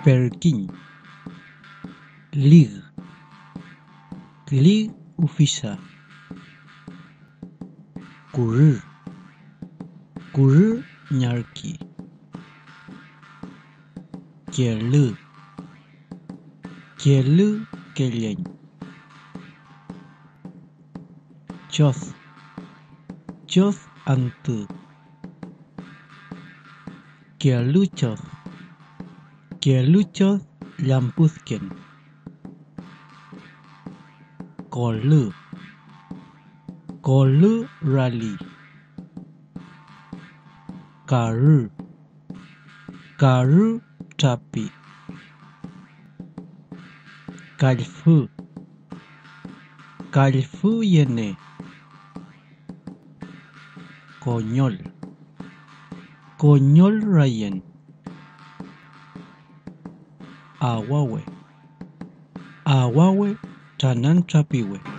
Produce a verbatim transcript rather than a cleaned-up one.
Perkin, Lig, Lig ufisa, Kurir, Kurir nyarki, Kelu, Kelu keleng, Choth, Choth ante, Kelu Choth, Kelu Choth lampusken, Kolu, Kolu rali, Karu, Karu tapi, Kalfu, Kalfu yene, Konyol, Konyol rayen, Awawe, Awawe tanan trapiwe.